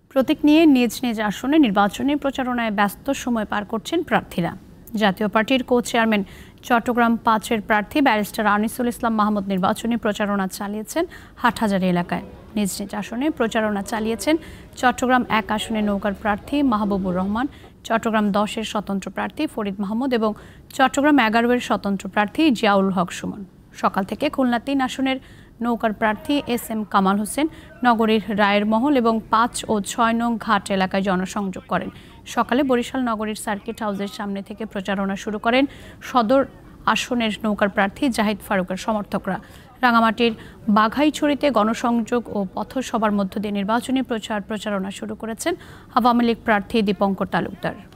প্রতীক নিয়ে নিজ নিজ আসনে নির্বাচনী প্রচারণায় ব্যস্ত সময় পার করছেন প্রার্থীরা। জাতীয় পার্টির কো-চেয়ারম্যান চট্টগ্রাম ৫-এর প্রার্থী ব্যারিস্টার আনিসুল ইসলাম মাহমুদ নির্বাচনী প্রচারণা চালিয়েছেন হাটহাজারী এলাকায়। নিজ নিজ আসনে প্রচারণা চালিয়েছেন চট্টগ্রাম ১ আসনের নৌকার প্রার্থী মাহবুবুর রহমান, চট্টগ্রাম ১০-এর স্বতন্ত্র প্রার্থী ফরিদ মাহমুদ এবং চট্টগ্রাম ১১-এর স্বতন্ত্র প্রার্থী জিয়াউল হক সুমন। সকাল থেকে খুলনা ৩ আসনের নৌকার প্রার্থী এস.এম. কামাল হোসেন নগরীর রায়ের মহল এবং ৫ ও ৬ নং ঘাট এলাকায় জনসংযোগ করেন। সকালে বরিশাল নগরীর সার্কিট হাউসের সামনে থেকে প্রচারণা শুরু করেন সদর আসনের নৌকার প্রার্থী জাহিদ ফারুকের সমর্থকরা। রাঙামাটির বাঘাইছড়িতে গণসংযোগ ও পথসভার মধ্য দিয়ে নির্বাচনী প্রচারণা শুরু করেছেন আওয়ামী লীগ প্রার্থী দীপঙ্কর তালুকদার।